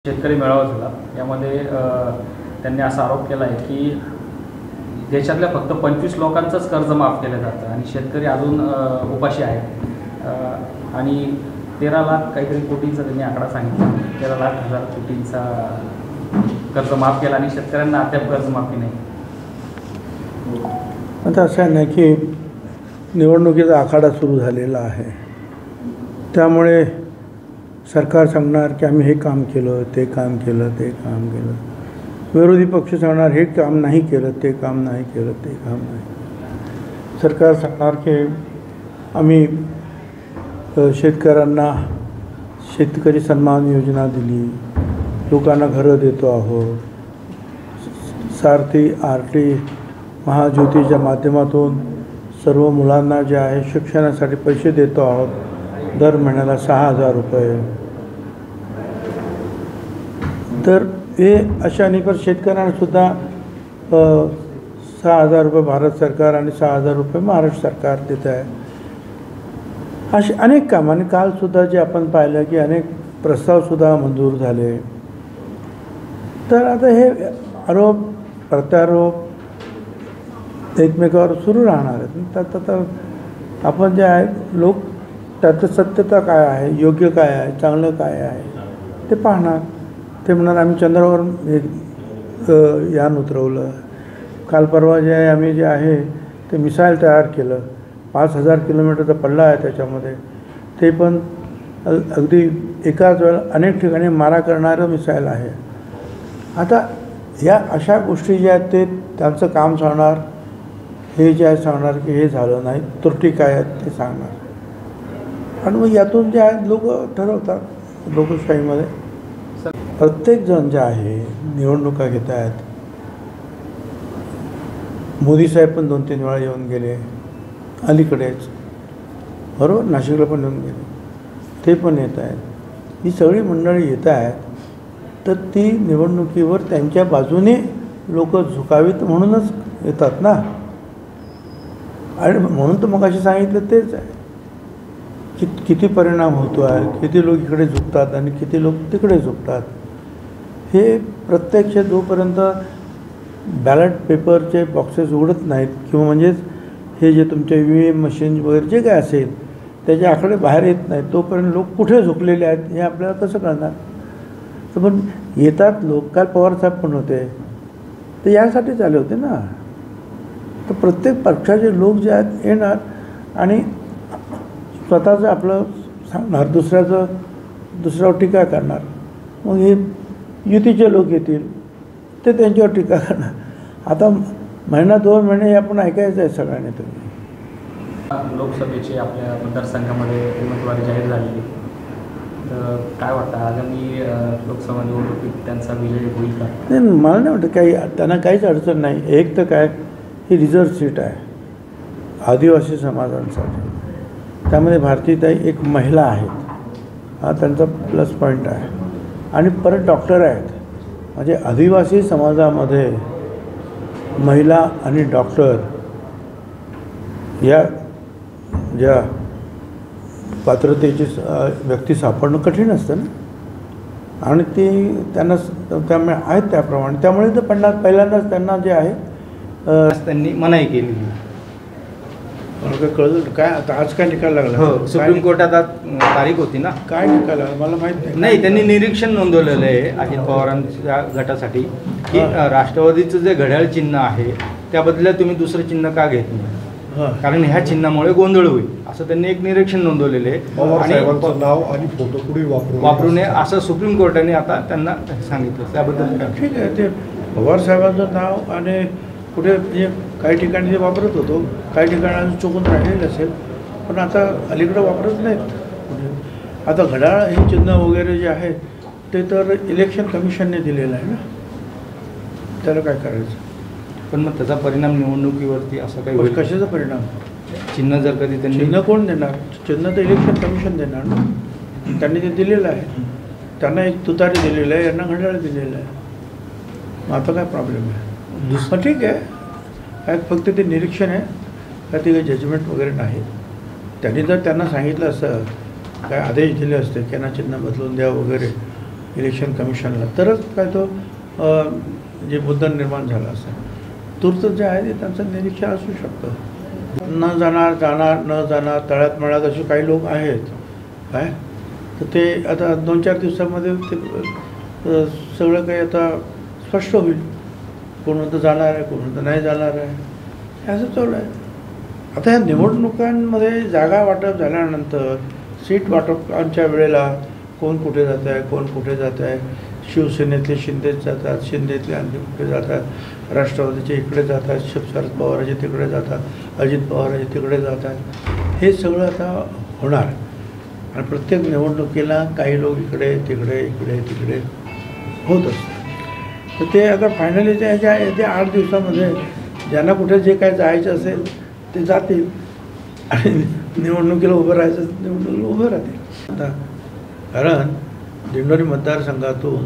शेतकरी मेळावा झाला. यामध्ये त्यांनी असा आरोप केला आहे की देशातल्या फक्त 25 लोकांचंच कर्ज माफ केलं जातं आणि शेतकरी अजून उपाशी आहेत. आणि 13 लाख काहीतरी कोटींचा त्यांनी आकडा सांगितला. 13 लाख हजार कोटींचा कर्ज माफ केला आणि शेतकऱ्यांना अद्याप कर्जमाफी नाही. आता असं नाही की निवडणुकीचा आखाडा सुरू झालेला आहे, त्यामुळे सरकार सांगणार की आम्ही हे काम केलं, ते काम केलं, ते काम केलं. विरोधी पक्ष सांगणार हे काम नाही केलं, ते काम नाही केलं, ते काम नाही. सरकार सांगणार की आम्ही शेतकऱ्यांना शेतकरी सन्मान योजना दिली, लोकांना घरं देतो आहोत, सारथी आरटी महाज्योतीच्या माध्यमातून सर्व मुलांना जे आहे शिक्षणासाठी पैसे देतो आहोत, दर महिन्याला 6,000 रुपये. तर हे अशाने पर शेतकऱ्यांनासुद्धा 6,000 रुपये भारत सरकार आणि 6,000 रुपये महाराष्ट्र सरकार देत आहे. असे अनेक कामं. आणि कालसुद्धा जे आपण पाहिलं की अनेक प्रस्तावसुद्धा मंजूर झाले. तर आता हे आरोप प्रत्यारोप एकमेकावर सुरू राहणार आहेत. त्यात आता आपण जे आहे लोक त्याचं सत्यता काय आहे, योग्य काय आहे, चांगलं काय आहे ते पाहणार. ते म्हणणार आम्ही चंद्रावर एक यान उतरवलं, काल परवा जे आहे आम्ही जे आहे ते मिसाईल तयार केलं, 5,000 किलोमीटरचा पल्ला आहे त्याच्यामध्ये, ते पण अगदी एकाच वेळेला अनेक ठिकाणी मारा करणारं मिसाईल आहे. आता या अशा गोष्टी ज्या आहेत ते त्यांचं काम सांगणार, हे जे आहे सांगणार की हे झालं नाही, त्रुटी काय आहेत ते सांगणार. आणि मग यातून जे आहेत लोक ठरवतात. लोकशाहीमध्ये प्रत्येकजण जे आहे निवडणुका घेत आहेत. मोदी साहेब पण 2-3 वेळा येऊन गेले अलीकडेच, बरोबर, नाशिकला पण येऊन गेले, ते पण येत आहेत. ही सगळी मंडळी येत आहेत. तर ती निवडणुकीवर त्यांच्या बाजूने लोक झुकावीत म्हणूनच येतात ना. आणि म्हणून तर मग असे सांगितलं तेच आहे की किती परिणाम होतो आहे, किती लोक इकडे झुकतात आणि किती लोक तिकडे झुकतात. हे प्रत्यक्ष जोपर्यंत बॅलेट पेपरचे बॉक्सेस उघडत नाहीत किंवा म्हणजेच हे जे तुमचे EVM मशीन वगैरे जे काय असेल त्याचे आकडे बाहेर येत नाहीत, तोपर्यंत लोक कुठे झुकलेले आहेत हे आपल्याला कसं कळणार. तर पण येतात लोक. काल पवारसाहेब पण होते, ते यासाठीच आले होते ना. तर प्रत्येक पक्षाचे लोक जे आहेत येणार आणि स्वतःचं आपलं सांगणार, दुसऱ्यावर टीका करणार. मग हे युतीचे लोक येतील, ते त्यांच्यावर टीका करणार. आता 1-2 महिने आपण ऐकायचं आहे सगळ्यांनी. तुम्ही लोकसभेची आपल्या मतदारसंघामध्ये उमेदवारी जाहीर झालेली, तर काय वाटतं आगामी लोकसभा निवडणुकीत त्यांचा विजय होईल का? नाही, मला नाही वाटतं काही त्यांना काहीच अडचण नाही. एक तर काय, ही रिझर्व सीट आहे आदिवासी समाजांसाठी. त्यामध्ये भारतीताई एक महिला आहेत, हा त्यांचा प्लस पॉईंट आहे. आणि परत डॉक्टर आहेत. म्हणजे आदिवासी समाजामध्ये महिला आणि डॉक्टर या ज्या पात्रतेची व्यक्ती सापडणं कठीण असतं ना. आणि ती त्यांना त्यामुळे आहेत त्याप्रमाणे. त्यामुळे तर पहिल्यांदाच त्यांना जे आहे त्यांनी मनाई केली. मला काय कळलं काय आता आज काय निकाल लागला? हो, सुप्रीम कोर्टात आज तारीख होती ना. काय निकाल लागला मला माहीत नाही. त्यांनी निरीक्षण नोंदवलेलं आहे अजित पवारांच्या गटासाठी की राष्ट्रवादीचं जे घड्याळ चिन्ह आहे त्याबद्दल तुम्ही दुसरं चिन्ह का घेत नाही, कारण ह्या चिन्हामुळे गोंधळ होईल असं त्यांनी एक निरीक्षण नोंदवलेलं आहे. पवारसाहेबांचं नाव आणि फोटो कुठे वापरू नये असं सुप्रीम कोर्टाने आता त्यांना सांगितलं. त्याबद्दल ठीक आहे. ते पवारसाहेबांचं नाव आणि कुठे म्हणजे काही ठिकाणी ते वापरत होतो, काही ठिकाणी चुकून राहिलेलं असेल, पण आता अलीकडं वापरत नाहीत. आता घड्याळ हे चिन्ह वगैरे जे आहे ते तर इलेक्शन कमिशनने दिलेलं आहे ना, त्याला काय करायचं. पण मग त्याचा परिणाम निवडणुकीवरती असा काही होईल? कशाचा परिणाम? चिन्ह जर कधी त्यांनी चिन्ह कोण देणार? चिन्ह तर इलेक्शन कमिशन देणार ना. त्यांनी ते दिलेलं आहे. त्यांना एक तुतारी दिलेलं आहे, यांना घड्याळ दिलेलं आहे. मग आता काय प्रॉब्लेम आहे? दुसरं ठीक आहे, काय फक्त ते निरीक्षण आहे, काय ते काही जजमेंट वगैरे नाही. त्यांनी जर त्यांना सांगितलं असतं, काय आदेश दिले असते की यांना चिन्ह बदलून द्या वगैरे, इलेक्शन कमिशनला, तरच काय तो जे मुद्दा निर्माण झाला असेल. तूर्त जे आहे ते त्यांचं निरीक्षण असू शकतं. न जाणार न जाणार तळ्यात मळ्यात असे काही लोक आहेत काय, तर ते आता 2-4 दिवसामध्ये ते सगळं काही आता स्पष्ट होईल. कोण म्हणतं जाणार आहे, कोण म्हणतं नाही जाणार आहे, हे असं चालू आहे. आता ह्या निवडणुकांमध्ये जागा वाटप झाल्यानंतर सीट वाटपांच्या वेळेला कोण कुठे जात आहे, कोण कुठे जात आहे, शिवसेनेतले शिंदेच जातात, शिंदेतले आणखी कुठे जातात, राष्ट्रवादीचे इकडे जातात, शरद पवाराचे तिकडे जातात, अजित पवाराचे तिकडे जातात, हे सगळं आता होणार. आणि प्रत्येक निवडणुकीला काही लोक इकडे तिकडे होत असतात. तर ते आता फायनली त्या 8 दिवसामध्ये ज्यांना कुठे जे काय जायचं असेल ते जातील आणि निवडणुकीला उभं राहायचं निवडणुकीला उभं राहतील. आता कारण दिंडोरी मतदारसंघातून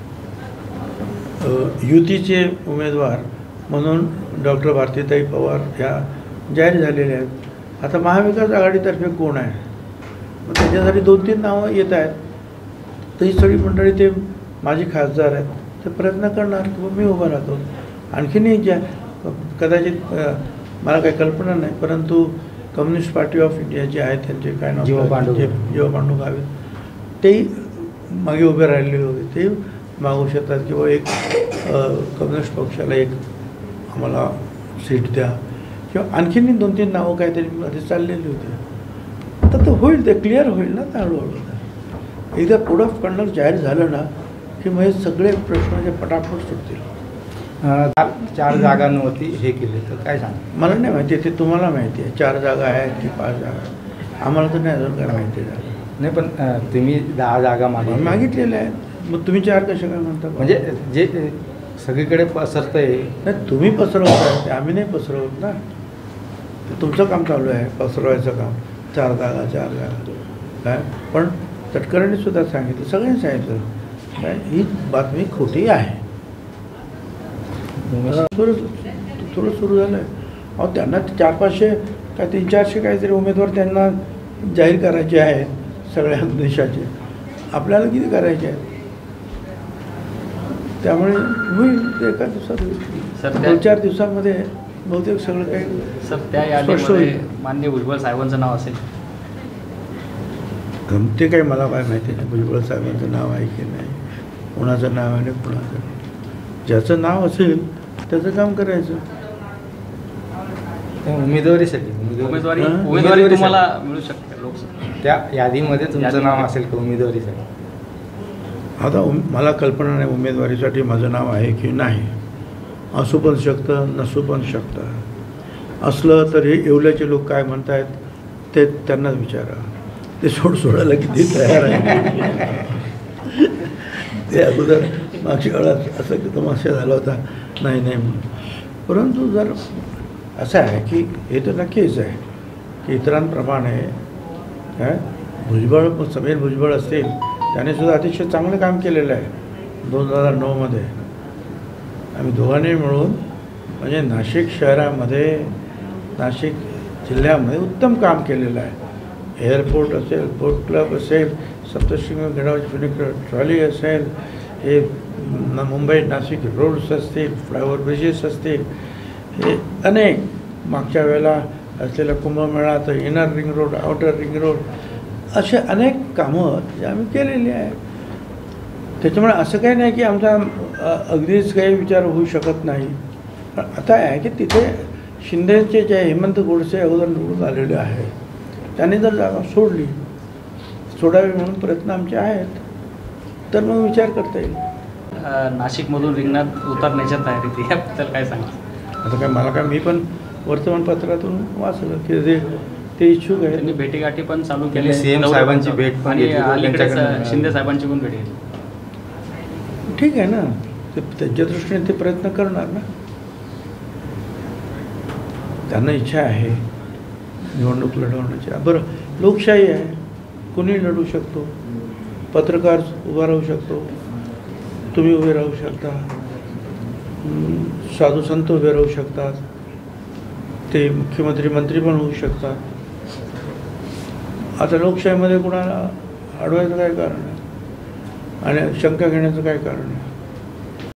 युतीचे उमेदवार म्हणून डॉक्टर भारतीताई पवार ह्या जाहीर झालेल्या आहेत. आता महाविकास आघाडीतर्फे कोण आहे, मग त्याच्यासाठी 2-3 नावं येत आहेत. तर ही सगळी मंडळी ते माजी खासदार आहेत, ते प्रयत्न करणार की मी उभा राहतो. आणखीनही ज्या कदाचित मला काही कल्पना नाही, परंतु कम्युनिस्ट पार्टी ऑफ इंडिया जे आहे त्यांचे काय नाव जीवा पांडू गावित, तेही मागे उभे राहिलेले होते, ते मागू शकतात किंवा एक कम्युनिस्ट पक्षाला एक आम्हाला सीट द्या, किंवा आणखीनही 2-3 नावं काहीतरी मध्ये चाललेली होती. तर ते होईल, ते क्लिअर होईल ना हळूहळू. एकदा कोड ऑफ कंडक्ट जाहीर झालं ना की मग हे सगळे प्रश्न जे पटापट सुटतील. 4 जागांवरती हे केले तर काय सांग? मला नाही माहिती, ते तुम्हाला माहिती आहे 4 जागा आहेत की 5 जागा, आम्हाला तर नाही अजून काय माहिती आहे. नाही, पण तुम्ही 10 जागा मागितलेल्या आहेत, मग तुम्ही 4 कशा काय म्हणता? म्हणजे जे सगळीकडे पसरतंय. नाही, तुम्ही पसरवत आहे, आम्ही नाही पसरवत ना. ते तुमचं काम चालू आहे, पसरवायचं काम. 4 जागा काय, पण तटकरेंनी सुद्धा सांगितलं, सगळ्यांनी सांगितलं काय ही बातमी खोटी आहे. थोडं सुरू झालं आहे. अहो, त्यांना 400-500 काय 300-400 काहीतरी उमेदवार त्यांना जाहीर करायचे आहेत सगळ्या देशाचे. आपल्याला किती करायचे आहेत? त्यामुळे होईल एका दिवसात होईल. 2-4 दिवसामध्ये बहुतेक सगळं काही सर त्या यादीमध्ये माननीय भुजबळ साहेबांचं नाव असेल? ते काही मला काय माहिती नाही, भुजबळ साहेबांचं नाव आहे की नाही, कोणाचं नाव आहे, कोणाचं नाही. ज्याचं नाव असेल त्याचं काम करायचं. उमेदवारीसाठी उमेदवारी तुम्हाला मिळू शकते लोकसभा, त्या यादीमध्ये तुमचं नाव असेल का उमेदवारीसाठी? आता मला कल्पना नाही उमेदवारीसाठी माझं नाव आहे की नाही. असू पण शकतं, नसू पण शकतं. असलं तर हे येवल्याचे लोक काय म्हणत आहेत ते त्यांनाच विचारा. ते सोडायला किती तयार आहे. ते अगोदर मागच्या काळात असं की तमाशा झाला होता, नाही म्हणून. परंतु जर असं आहे की हे तर नक्कीच आहे की इतरांप्रमाणे समीर भुजबळ असतील, त्याने सुद्धा अतिशय चांगलं काम केलेलं आहे 2009मध्ये. आम्ही दोघांनी मिळून म्हणजे नाशिक शहरामध्ये, नाशिक जिल्ह्यामध्ये उत्तम काम केलेलं आहे. एअरपोर्ट असेल, बोट क्लब असेल, सप्तशृंगी गडावची फिनिक्स ट्रॉली असेल, हे मुंबई नाशिक रोड्स असतील, फ्लायओव्हर ब्रिजेस असतील, हे अनेक मागच्या वेळेला असलेला कुंभमेळा, तर inner ring road, outer ring road, असे अनेक कामं जे आम्ही केलेली आहेत. त्याच्यामुळे असं काही नाही की आमचा अगदीच काही विचार होऊ शकत नाही. पण आता आहे की तिथे शिंदेचे जे हेमंत गोडसे अगोदर निवडून आलेले आहेत, त्यांनी जर जागा सोडावी म्हणून प्रयत्न आमचे आहेत, तर मग विचार करता येईल. नाशिकमधून रिंगणात उतरण्याच्या तयारीत याबद्दल काय सांगा? आता काय मला काय, मी पण वर्तमानपत्रातून वाचलं की ते इच्छुक आहे. त्यांनी भेटीगाठी पण चालू केली, सीएम साहेबांची भेट पण आणि घेतली, अलीकडेच शिंदे साहेबांची पण भेट घेतली. ठीक आहे ना, ते त्यांच्या दृष्टीने ते प्रयत्न करणार ना. त्यांना इच्छा आहे निवडणूक लढवण्याची. बरं, लोकशाही आहे, कुणीही लढू शकतो. पत्रकार उभा राहू शकतो, तुम्ही उभे राहू शकता, साधू संत उभे राहू शकतात, ते मुख्यमंत्री मंत्री पण होऊ शकतात. आता लोकशाहीमध्ये कुणाला अडवायचं काय कारण आहे? आणि शंका घेण्याचं काय कारण आहे?